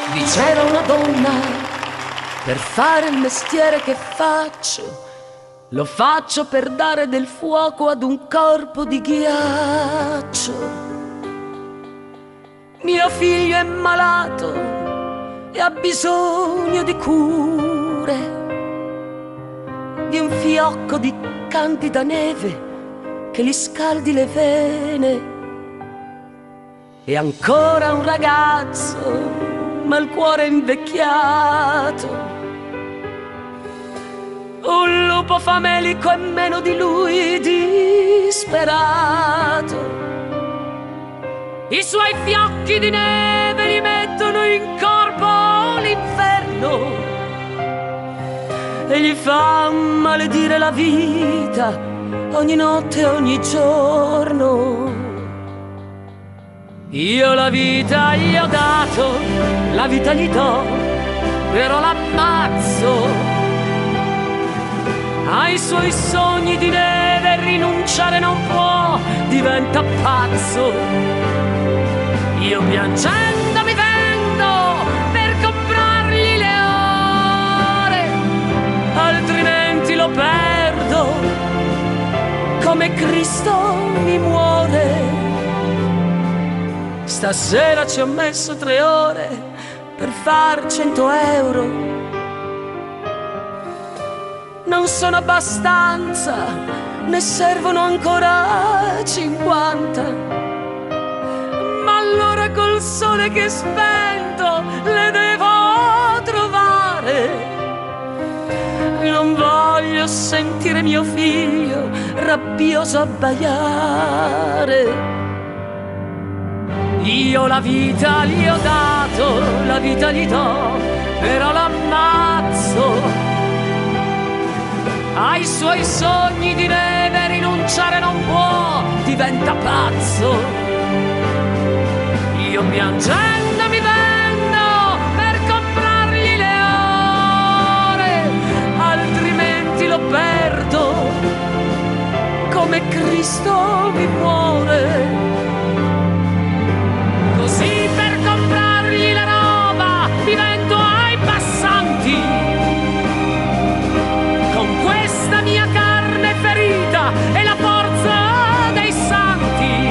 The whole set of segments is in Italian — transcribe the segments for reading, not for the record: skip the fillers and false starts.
Vi c'era una donna per fare il mestiere che faccio. Lo faccio per dare del fuoco ad un corpo di ghiaccio. Mio figlio è malato e ha bisogno di cure, di un fiocco di candida neve che gli scaldi le vene. E ancora un ragazzo, ma il cuore è invecchiato. Un lupo famelico e meno di lui disperato. I suoi fiocchi di neve gli mettono in corpo l'inferno e gli fa maledire la vita ogni notte e ogni giorno. Io la vita gli ho dato, la vita gli do, però l'ammazzo. Ai suoi sogni di neve rinunciare non può, diventa pazzo. Io piangendo mi vendo per comprargli le ore, altrimenti lo perdo come Cristo mi muore. Stasera ci ho messo 3 ore per far 100 euro. Non sono abbastanza, ne servono ancora 50. Ma allora col sole che è spento le devo trovare. Non voglio sentire mio figlio rabbioso abbaiare. Io la vita gli ho dato, la vita gli do, però l'ammazzo. Ai suoi sogni di neve rinunciare non può, diventa pazzo. Io piangendo mi vendo per comprargli le ore, altrimenti lo perdo come Cristo mi muore. Così per comprargli la roba mi vendo ai passanti. Con questa mia carne ferita e la forza dei santi,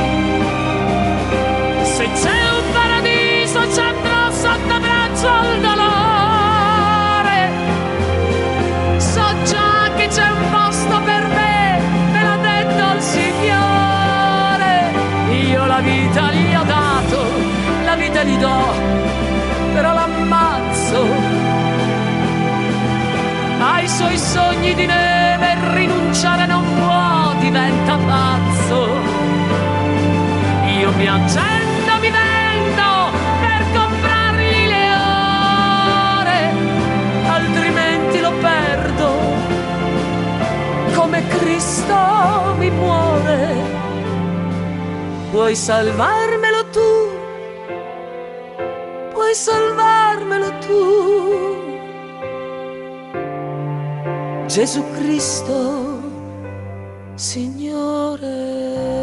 se c'è un paradiso ci andrò sotto braccio al dolore. So già che c'è un posto per me, me l'ha detto il Signore. Io la vita gli ho dato, la vita gli do, però l'ammazzo. Ai suoi sogni di neve rinunciare non può, diventa pazzo. Io piangendo mi vendo per comprargli le ore, altrimenti lo perdo come Cristo mi muore. Puoi salvarmelo tu, puoi salvarmelo tu, Gesù Cristo, Signore.